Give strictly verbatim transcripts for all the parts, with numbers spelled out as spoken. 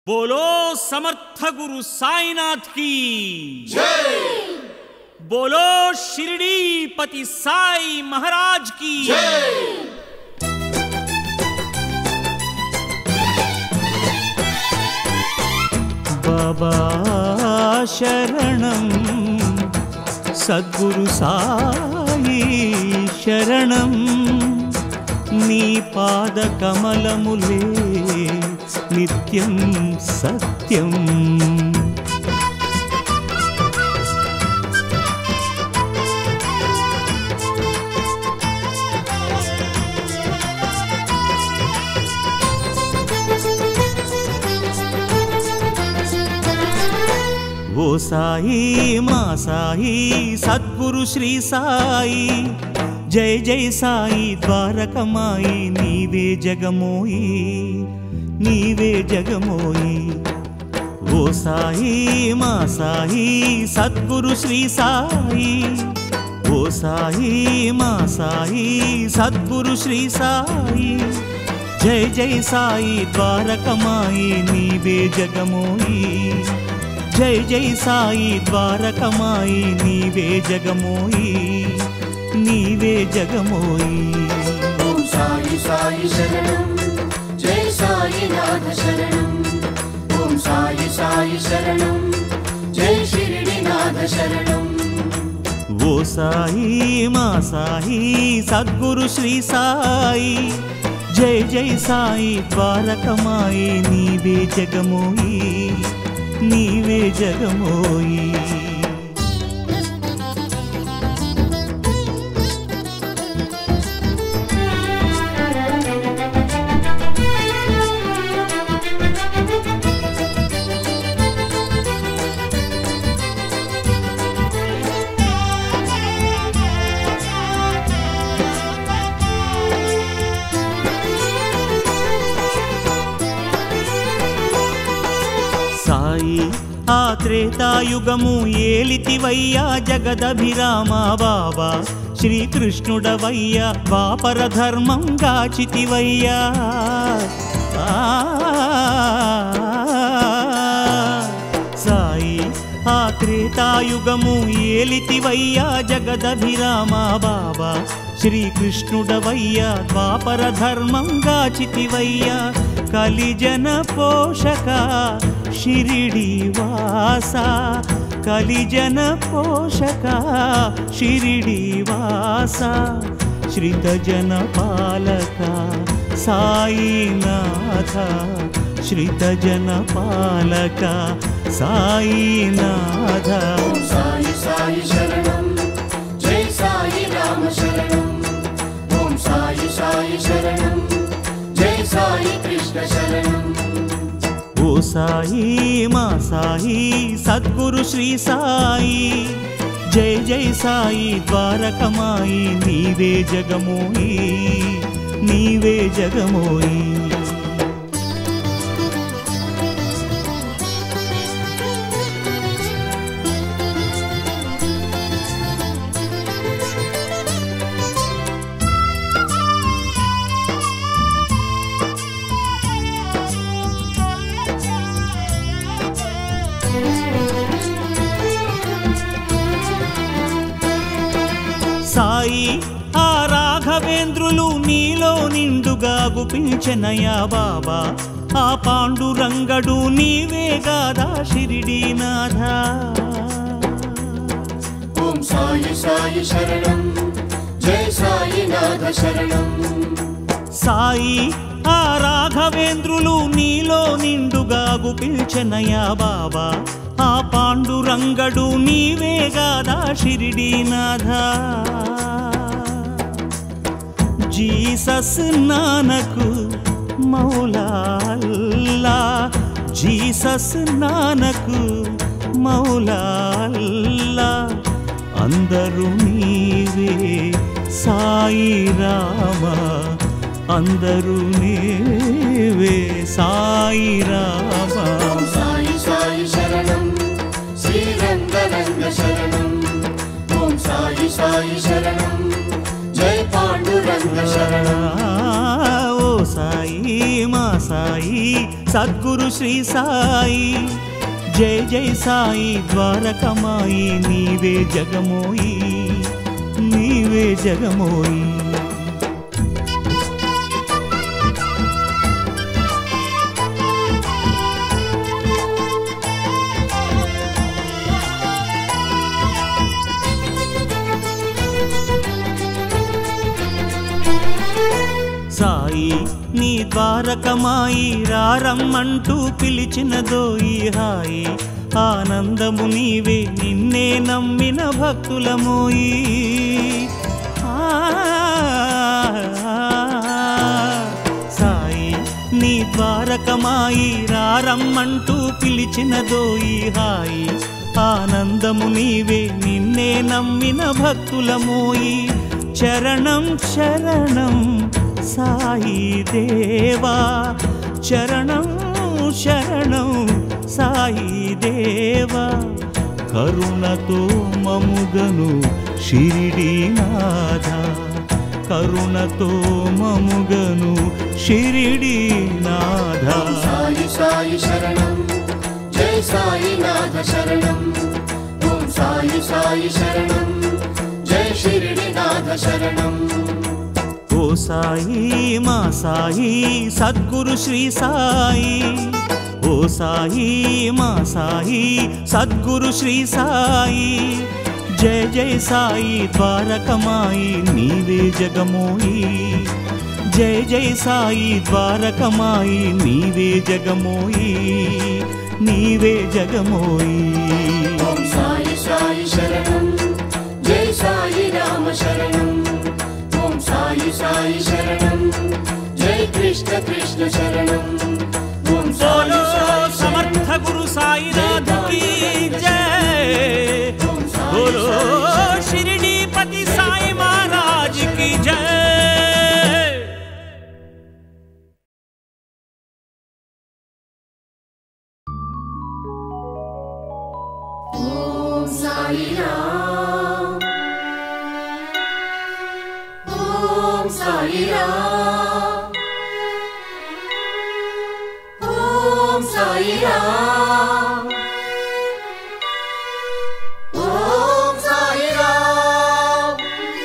बोलो समर्थ गुरु साईनाथ की जय। बोलो शिरडी पति साई महाराज की जय। बाबा शरणं सद्गुरु साई शरणं नी पाद कमलमुले नित्यं सत्यं। वो साई मा साई सद्गुरु श्री साई जय जय साई द्वारकमाई नीवे जगमोई नीवे जगमोई। वो साई मा साई सद्गुरु श्री साई वो साई मा साई सद्गुरु श्री साई जय जय साई द्वारकमाई नीवे जगमोई जय जय साई द्वारकमाई नीवे जगमोई नीवे जगमोई। ओम साई साई शरणं जय साई नाथ शरणं ओम साई साई शरणं जय शिरडी नाथ शरणं। वो साई मा साई सद्गुरु श्री साई जय जय साई द्वारकमाई नीवे जगमोई नीवे जगमोई। సాయి ఆ త్రేతాయుగము ఏలితివయ్యా జగదభిరామ బాబా శ్రీకృష్ణుడవయ్యా ద్వాపర ధర్మం గాచితివయ్యా। సాయి ఆ త్రేతాయుగము ఏలితివయ్యా జగదభిరామ బాబా శ్రీకృష్ణుడవయ్యా ద్వాపర ధర్మం గాచితివయ్యా। కలిజన పోషక शिरडी वासा कलिजन पोषक शिरडी वासा श्रितजन पालक साईनाथ श्रितजन पालक साईनाथ। ओम साई साई शरणं जय साई राम शरणं ओम साई साई शरणं जय साई कृष्ण शरणं। वो साई मा साई सद्गुरु श्री साई जय जय साई द्वारकमाई नीवे जगमोई नीवे जगमोई। సాయి ఆ రాఘవేంద్రులు నీలో నిండుగా గుపించెనయా బాబా ఆ పాండురంగడు నీవే గాదా షిరిడీనాథ। ఓం సాయి సాయి శరణం జయ సాయి నాథ శరణం। సాయి ఆ రాఘవేంద్రులు నీలో నిండుగా గుపించెనయా బాబా ఆ పాండురంగడు నీవే గాదా షిరిడీనాథ। జీసస్ నానకు మౌలా అల్లా జీసస్ నానకు మౌలా అల్లా అందరూ నీవే సాయి రామ అందరూ నీవే సాయి రామ। సాయి సాయి శరణం శ్రీ రంగ రంగ శరణం ఓం సాయి సాయి శరణం జయ పాండురంగ శరణం। ఓ సాయి మా సాయి సద్గురు శ్రీ సాయి, జై జై సాయి ద్వారకమాయి, నీవే జగమోయి, నీవే జగమోయి. సాయి నీ ద్వారకమాయి, రారమ్మంటూ పిలిచినదోయి హాయి, ఆనందము నీవే నిన్నే నమ్మిన భక్తులమోయి. సాయి నీ ద్వారకమాయి, రారమ్మంటూ పిలిచినదోయి హాయి, ఆనందము నీవే నిన్నే నమ్మిన భక్తులమోయి. చరణం శరణం సాయి దేవా, చరణం శరణం సాయి దేవా, కరుణతో మముగను షిరిడి నాథ, కరుణతో మముగను షిరిడి నాథ. సాయి సాయి శరణం, జై సాయి నాథ శరణం, ఓం సాయి సాయి శరణం, జై షిరిడి నాథ శరణం. ఓ సాయి మా సాయి సద్గురు శ్రీ సాయి, ఓ సాయి మా సాయి సద్గురు శ్రీ సాయి, జయ జయ సాయి ద్వారకమాయి, నీవే జగమోయి, జయ జయ సాయి ద్వారకమాయి, నీవే జగమోయి, నీవే జగమోయి. ఓం సాయి సాయి శరణం, జై సాయి రామ శరణం, ఓం సాయి సాయి శరణం, జై కృష్ణ కృష్ణ శరణం, ఓం बोलो సాయి समर्थ गुरु साईनाथ की जय, बोलो शिरडी पति साई महाराज की जय. ఓం సాయి రామ్, ఓం సాయి రామ్, ఓం సాయి రామ్, ఓం సాయి రామ్.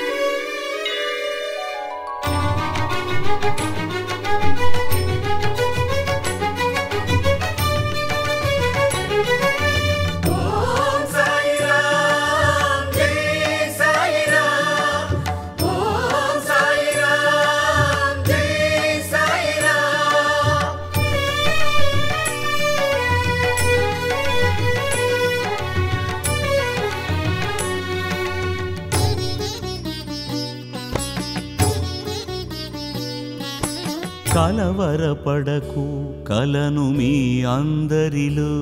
ఓం సాయి రామ్, జై సాయి రామ్, ఓం సాయి రామ్, జై సాయి రామ్. కలవరపడకు కలను మీ అందరిలో,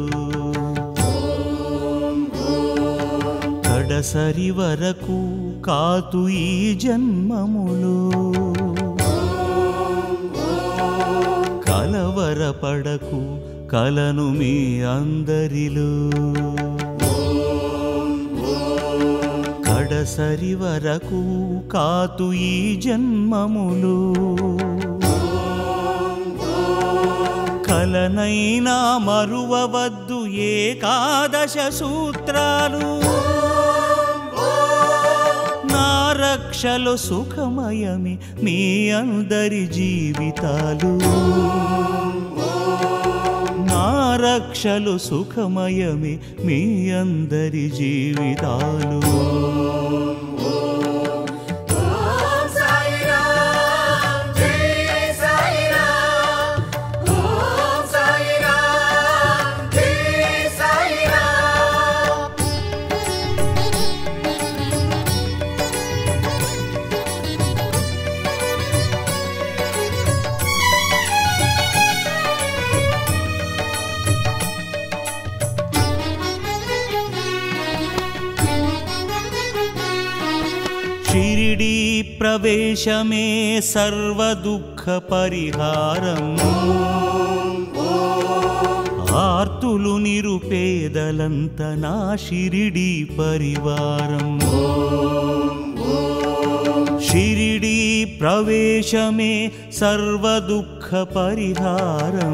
కడసరి వరకు కాతు ఈ జన్మములో. కలవరపడకు కలను మీ అందరిలో, కడసరి వరకు కాతు ఈ జన్మములో. కలనైనా మరువవద్దు ఏకాదశ సూత్రాలు, నా రక్షలో సుఖమయమి మీ అందరి జీవితాలు, నా రక్షలో సుఖమయమి మీ అందరి జీవితాలు. ఓం సాయి రామ్, జై సాయి రామ్, ఓం సాయి రామ్, జై సాయి రామ్. షిరిడి ప్రవేశమే సర్వ దుఃఖ పరిహారం, ఆర్తులు నిరుపేదలంత నా షిరిడి పరివారం. షిరిడి ప్రవేశమే సర్వదుఃఖ పరిహారం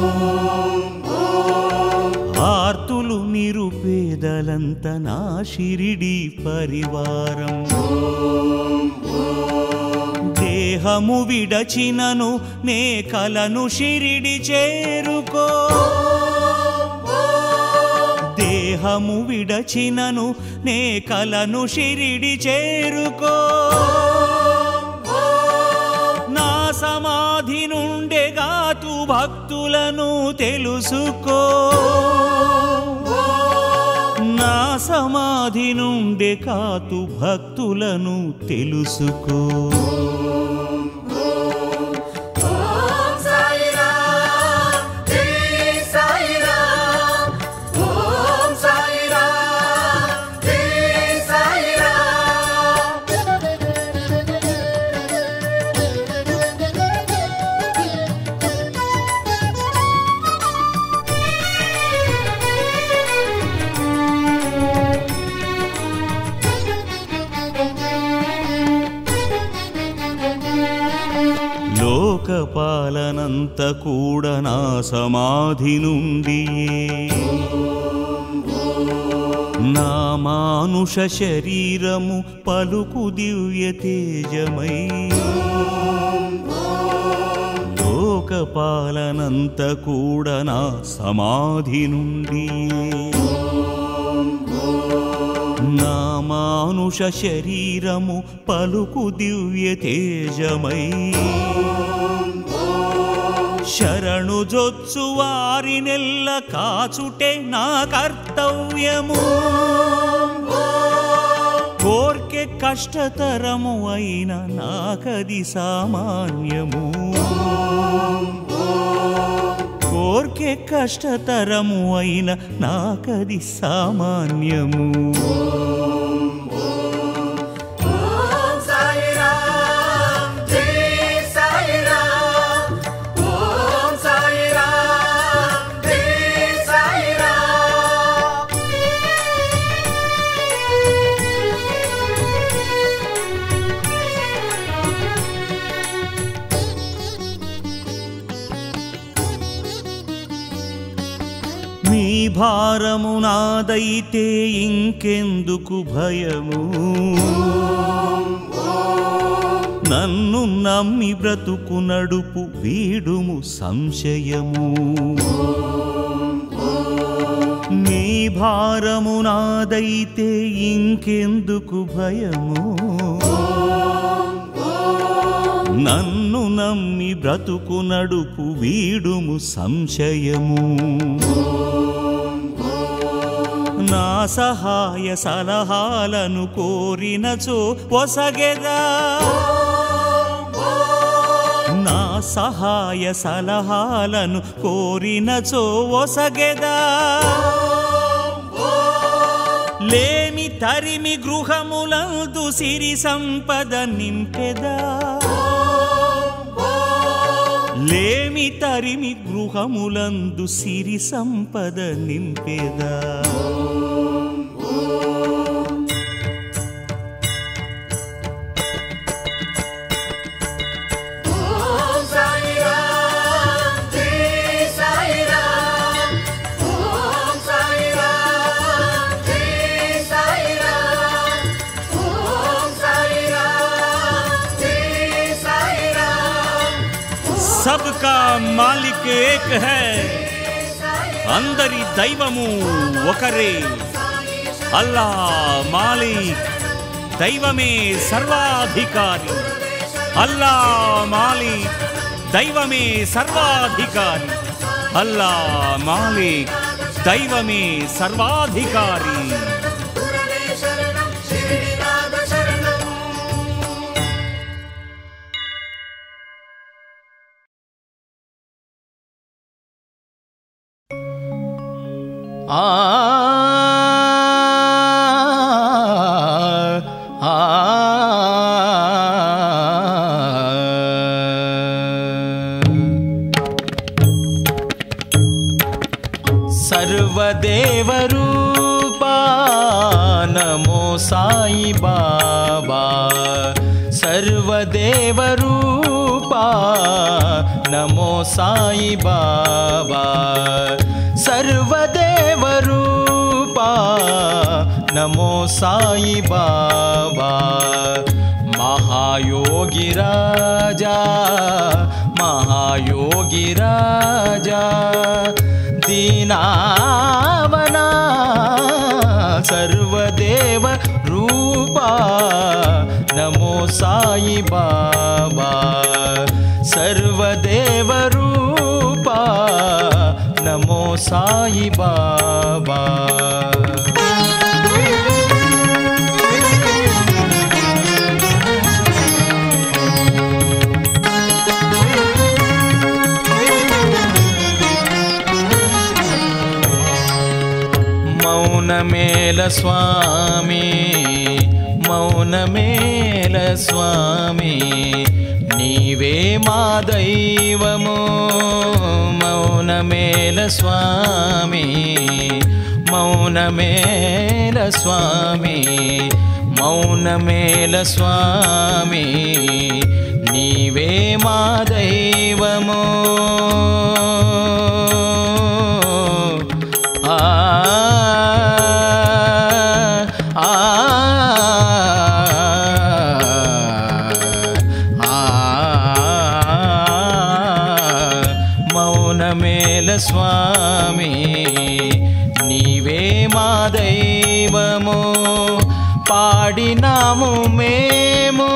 ఆర్తులు నిరుపేదలంత నా షిరిడి పరివారం దేహము విడచినను నే కలను షిరిడి చేరుకో దేహము విడచినను నే కలను షిరిడి చేరుకో నా సమాధి నుండెగాతు భక్తులను తెలుసుకో నా సమాధి నుండే కాతు భక్తులను తెలుసుకో లోకపాలనంత కూడా నా సమాధి నుండి నా మానుష శరీరము పలుకు దివ్య తేజమై లోకపాలనంత కూడా నా సమాధి నుండి నా మానుష శరీరము పలుకు దివ్య తేజమై శరణు జొచ్చు వారినెల్ల కాచుటే నా కర్తవ్యము కోర్కె కష్టతరము అయిన నాకది సామాన్యము కోర్కె కష్టతరము అయిన నాకది సామాన్యము నీ భారము నాదైతే ఇంకెందుకు భయము నన్ను నమ్మి బ్రతుకు నడుపు వీడుము సంశయము నీ భారము నాదైతే ఇంకెందుకు భయము నన్ను నమ్మి బ్రతుకు నడుపు వీడుము సంశయము నా సహాయ సలహాలను కోరినచో ఒసగెదా నా సహాయ సలహాలను కోరినచో ఒసగెదా లేమి తరిమి గృహములందు సిరి సంపద నింపెదా లేమి తరిమి గృహములందు సిరి సంపద నింపెదా सबका मालिक एक है अंदरी दैवमु ఒకరే अल्लाह मालिक दैवमे सर्वाधिकारी अल्लाह मालिक दैवमे सर्वाधिकारी अल्लाह मालिक दैवमे सर्वाधिकारी ఆ ఆ सर्वदेव रूपा नमो साई बाबा सर्वदेव रूपा नमो साई बाबा सर्वदेव रूपा नमो साई बाबा महायोगी राजा महायोगी राजा दीनावना सर्वदेव रूपा नमो साई बाबा सर्वदेव रूपा नमो साई बाबा మౌనమేల స్వామి మౌనమేల స్వామి నీవే మా దైవము మౌనమేల స్వామి మౌనమేల స్వామి మౌనమేల స్వామి నీవే మా దైవము ఆ స్వామి నీవే మా దైవము పాడినాము మేము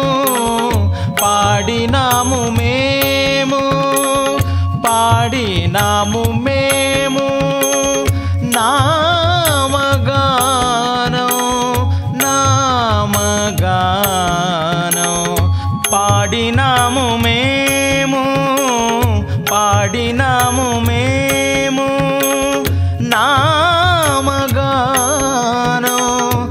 పాడినాము మేము పాడినాము మేము నామగానం నామగానం పాడినాము మేము పాడినాము మేము నామగానం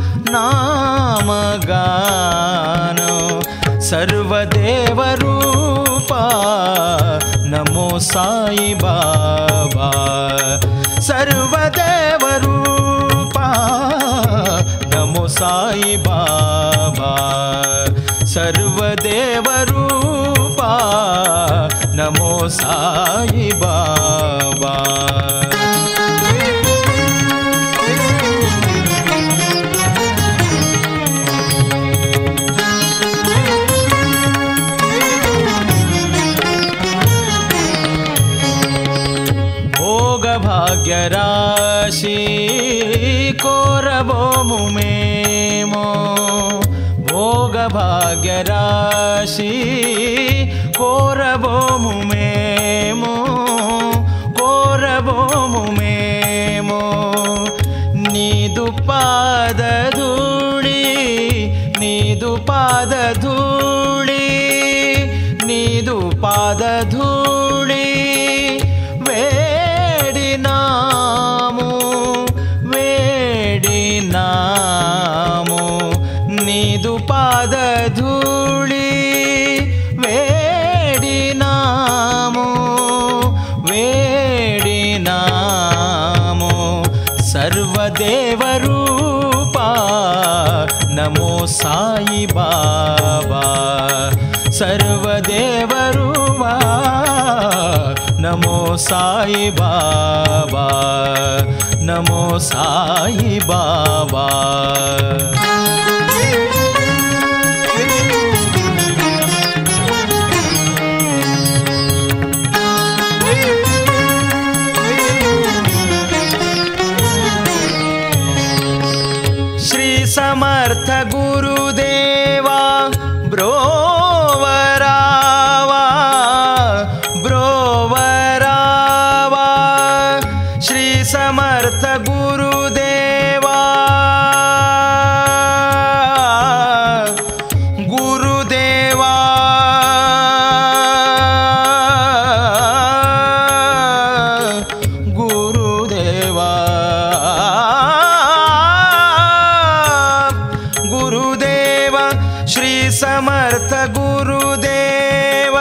నామగానం సర్వదేవ రూపా నమో సాయి బాబా సర్వదేవ రూపా నమో సాయి బాబా సర్వదేవ రూపా నమో సాయి బాబా భోగ భాగ్య రాశి కోరబోము మేము భోగ భాగ్య రాశి కోరబోము మేము కోరబోము మేము నీదు పాద ధూళి నీదు పాద ధూళి నీదు పాద ధూళి వేడినాము వేడినాము నీదు పాద ధూళి వేడినాము వేడినాము సర్వదేవ రూపా నమో సాయి బాబా సర్వదేవ రూపా నమో సాయి బాబా నమో సాయి బాబా శ్రీ సమర్థ గురుదేవా బ్రోవరావా బ్రోవరావా శ్రీ సమర్థ గురుదేవా గురుదేవా గురుదేవా గురుదేవ శ్రీ సమర్థ గురుదేవ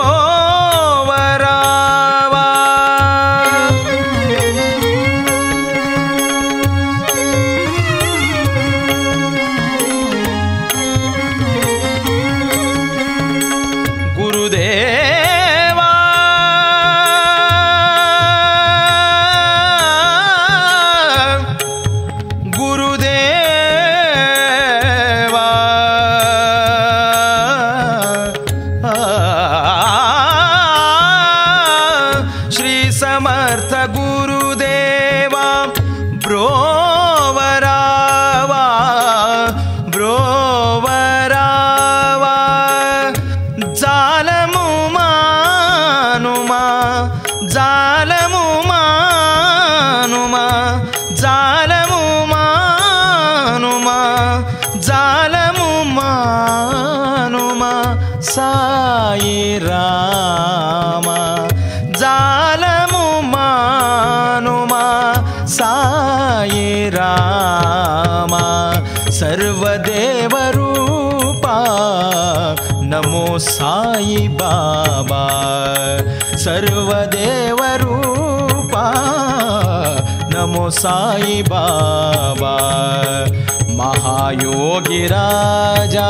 బ్రోవరావా सर्वदेव रूपा नमो साई बाबा सर्वदेव रूपा नमो साई बाबा महायोगी राजा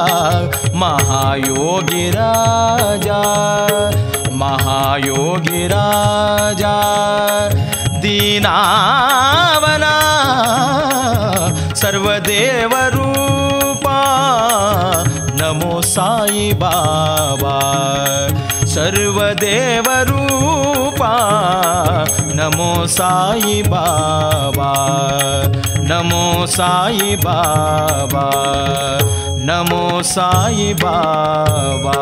महायोगी राजा महायोगी राजा दीनावना सर्वदेव रूपा नमो साई बाबा सर्वदेव रूपा नमो साई बाबा नमो साई बाबा नमो साई बाबा।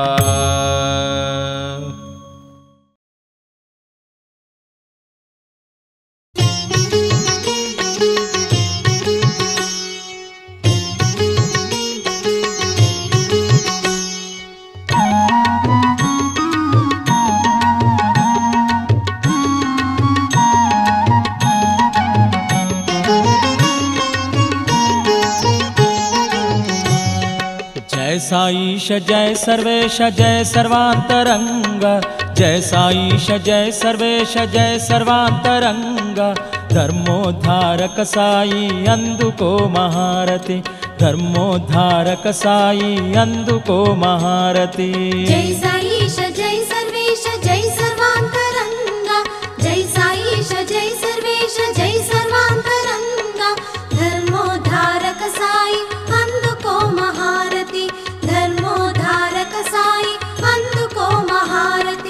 जय साईश जय सर्वेश जय सर्वांतरंग जय साईश जय सर्वेश जय सर्वांतरंग धर्मोद्धारक साई अंदुको महारति धर्मोद्धारक साई अंदुको महारति। जय साईश जय सर्वेश जय सर्वांतरंग जय साईश जय सर्वेश जय सर्वांतरंग धर्मोद्धारक साई अंदुको महारति धर्मोद्धारक साई अंदुको महारति।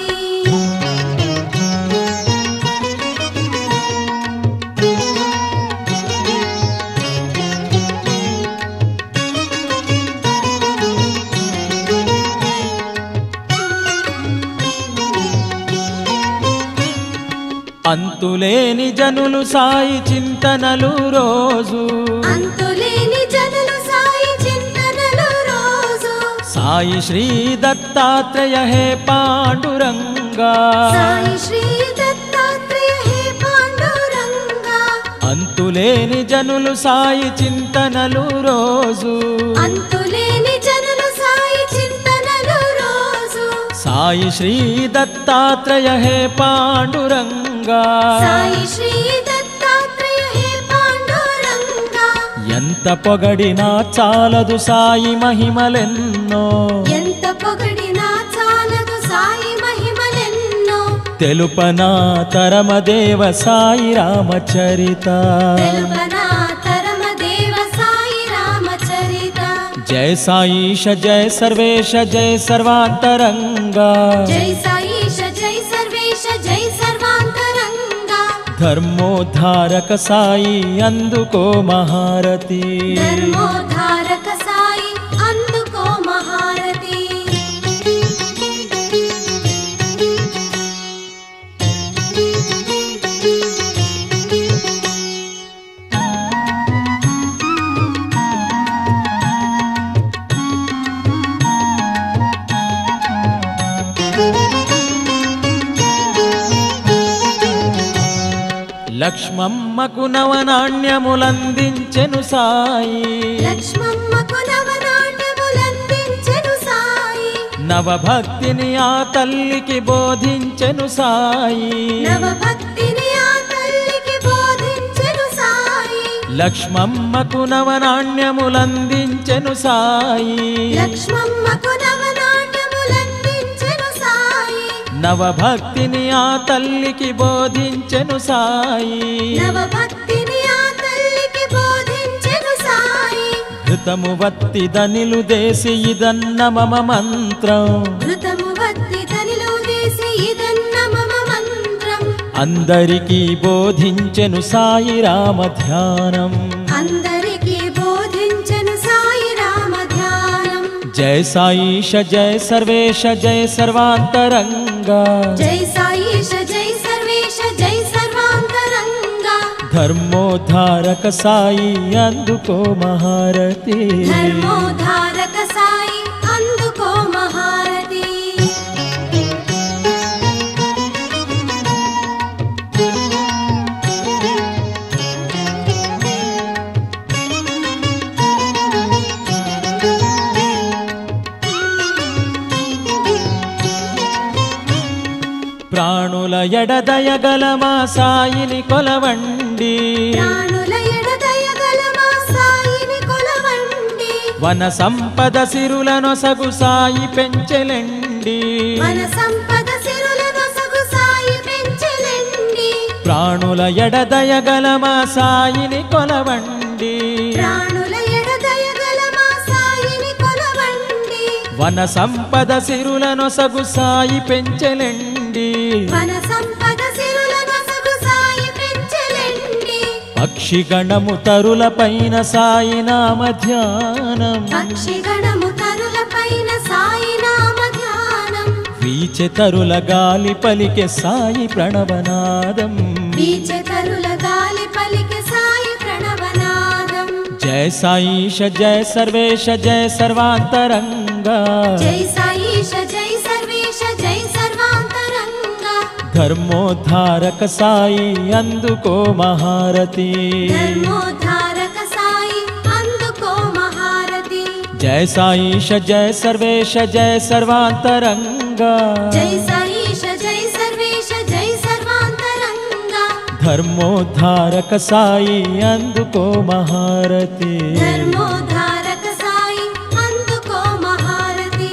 అంతులేని జనులు సాయి చింతనలు రోజు అంతులేని జనులు సాయి చింతనలు రోజు సాయి శ్రీ దత్తాత్రేయ హే పాండురంగా సాయి శ్రీ దత్తాత్రేయ హే పాండురంగా అంతులేని జనులు సాయి చింతనలు రోజు అంతులేని జనులు సాయి చింతనలు రోజు సాయి శ్రీ దత్తాత్రేయ హే పాండురంగా సాయి శ్రీ దత్తాత్రేయ హే పాండురంగా ఎంత పొగడినా చాలదు సాయి మహిమలెన్నో ఎంత పొగడినా చాలదు సాయి మహిమలెన్నో తెలుపనా తరమదేవ సాయి రామచరిత తెలుపనా తరమదేవ సాయి రామచరిత। జయ సాయిష జయ సర్వేశ జయ సర్వాంతరంగా జై సాయిష జై సర్వేశ జై సర్వాంతరంగా ధర్మోద్ధారక సాయి అందుకో మహారతి ధర్మోద్ధారక సాయి అందుకో మహారతి। లక్ష్మమ్మకు నవనాణ్యములందించెను సాయి లక్ష్మమ్మకు నవనాట్యములందించెను సాయి నవభక్తిని ఆ తల్లికి బోధించెను సాయి నవభక్తిని ఆ తల్లికి బోధించెను సాయి లక్ష్మమ్మకు నవనాణ్యములందించెను సాయి లక్ష్మమ్మకు నవనాట్యములందించెను సాయి నవభక్తిని ఆ తల్లికి బోధించెను సాయి నవభక్తిని ఆ తల్లికి బోధించెను సాయి ఘృతము వత్తి దనిలు దేసి ఇదన్న మమ మంత్రం ఘృతము వత్తి తనిలో వేసి ఇదన్న మమ మంత్రం అందరికీ బోధించెను సాయి రామ ధ్యానం అందరికీ బోధించెను సాయి రామ ధ్యానం జయ సాయిష జయ సర్వేశ జయ సర్వాంతరంగా జై సాయిష జై సర్వేశ జై సర్వాంతరంగా ధర్మోద్ధారక సాయి అందుకో మహారతి ధర్మోద్ధారక సాయి అందుకో మహారతి। ఎడదయగల మా సాయిని కొలవండి ప్రాణుల ఎడదయగల మా సాయిని కొలవండి వన సంపద సిరులనొసగు సాయి పెంచెలండి మన సంపద సిరులను సగు సాయి పెంచెలండి ప్రాణుల ఎడదయగల మా సాయిని కొలవండి ప్రాణుల ఎడదయగల మా సాయిని కొలవండి వన సంపద సిరులనొసగు సాయి పెంచెలండి మన సంపద సిరులను సగు సాయి పెంచెలండి పక్షిగణము తరుల పైన సాయి నామ ధ్యానం పక్షిగణము తరుల పైన సాయి నామ ధ్యానం వీచె తరుల గాలి పలికె సాయి ప్రణవనాదం బీచె తరుల గాలి పలికి సాయి ప్రణవనాదం జయ సాయిష జయ సర్వేశ జయ సర్వాంతరంగా జై సాయిష జై సర్వేశ జై సర్వాంతరంగా ధర్మోద్ధారక సాయి అందుకో మహారతి ధర్మోద్ధారక సాయి అందుకో మహారతి జయ సాయిష జయ సర్వేశ జయ సర్వాంతరంగా జై సాయిష జై సర్వేశ జై సర్వాంతరంగా ధర్మోద్ధారక సాయి అందుకో మహారతి ధర్మోద్ధారక సాయి అందుకో మహారతి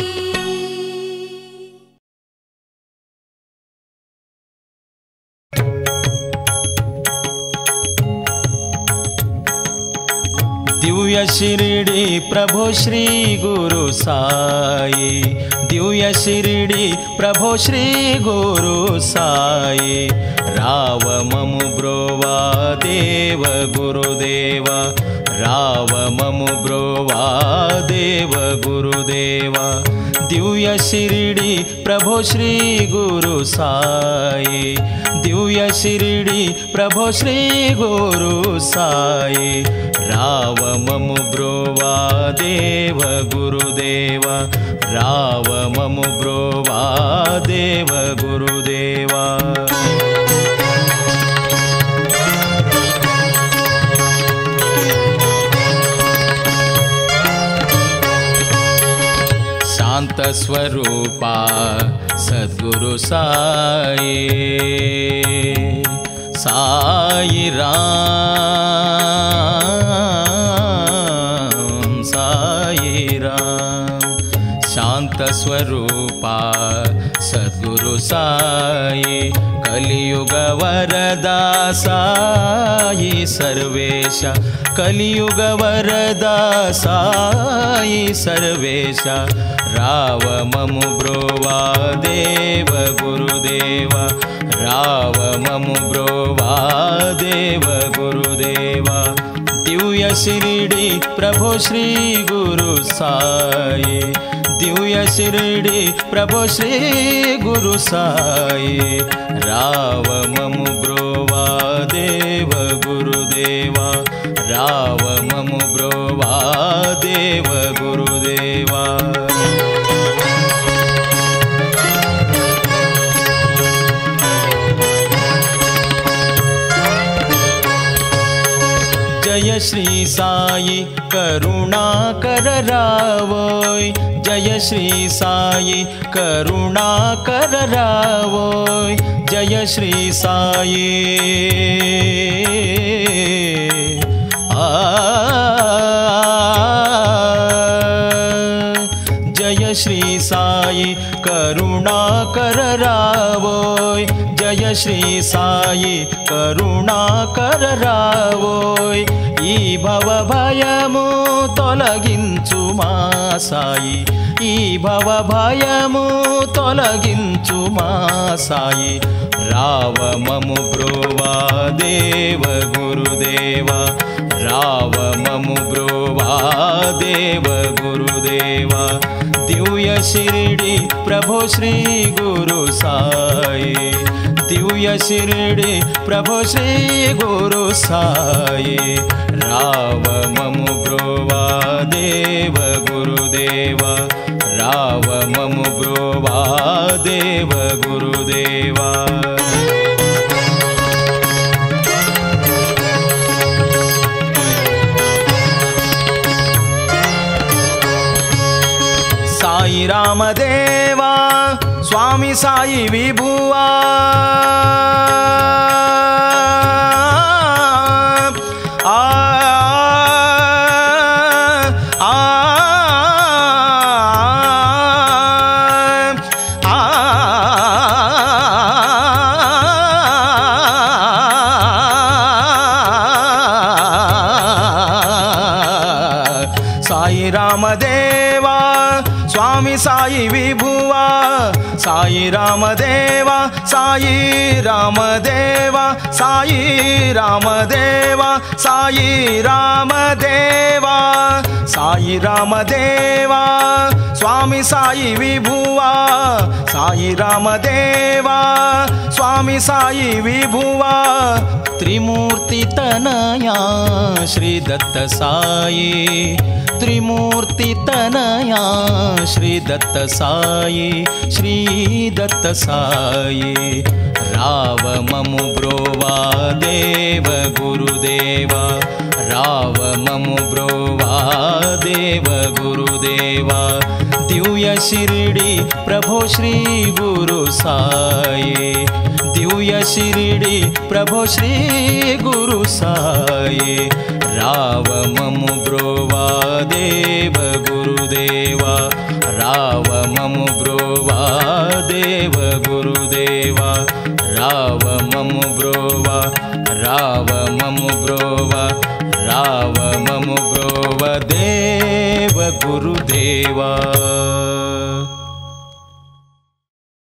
दिव्य शिरडी प्रभो श्री गुरु साई दिव्य शिरडी प्रभो श्री गुरु साई राव ममु ब्रोवा देव गुरुदेवा राव ममु ब्रोवा देव गुरुदेवा दिव्य शिरडी प्रभो श्री गुरु साई दिव्य शिरडी प्रभो श्री गुरु साई राव ममु ब्रोवा देव गुरुदेवा राव ममु ब्रोवा देव गुरुदेवा शांत स्वरूपा सद्गुरु साई साई राम साई राम शांत स्वरूपा सद्गुरु साई कलियुग वरदा साई सर्वेश कलियुग वरदा साई सर्वेश राव ममु ब्रोवा देव गुरुदेवा राव ममु ब्रोवा देव गुरुदेवा दिव्य शिरडी प्रभो श्री गुरु साई दिव्य शिरडी प्रभो श्री गुरु साई राव ममु ब्रोवा देव गुरुदेवा राव ममु ब्रोवा देव गुरुदेवा जय श्री साई करुणाकर रावोय जय श्री साई करुणाकर रावोय जय श्री साई आ जय श्री साई करुणाकर रावोय जय श्री साई करुणाकर रावोय ఈ భవ భయము తొలగించు మా సాయి ఈ భవ భయము తొలగించు మా సాయి రావ మము బ్రోవా దేవ గురుదేవా రావ మము బ్రోవా దేవ గురుదేవా दिव्य शिरडी प्रभो श्री गुरु साई दिव्य शिरडी प्रभो श्री गुरु साई राव ममु ब्रोवा देव गुरुदेवा राव ममु ब्रोवा देव गुरुदेवा साई रामदेवा स्वामी సాయి విభువా ఆ సాయి రామదేవా స్వామి సాయి విభువా సాయి రామదేవా సాయి రామదేవా సాయి రామదేవా సాయి రామదేవా సాయి రామదేవా స్వామి సాయి విభువా సాయి రామదేవా స్వామి సాయి విభువా త్రిమూర్తి తనయా శ్రీ దత్త సాయి త్రిమూర్తి తనయా శ్రీ దత్త సాయి శ్రీ దత్త సాయి రావ మము బ్రోవా దేవ గురుదేవా రావ మము బ్రోవా దేవ గురుదేవా దివ్య షిరిడి ప్రభో శ్రీ గురు సాయి దివ్య షిరిడి ప్రభో శ్రీ గురు సాయి రావ మము బ్రోవా దేవ గురుదేవా రావ మము బ్రోవా దేవ గురుదేవా రావ మము బ్రోవా రావ మము బ్రోవా రావ మము బ్రోవ దేవ గురుదేవా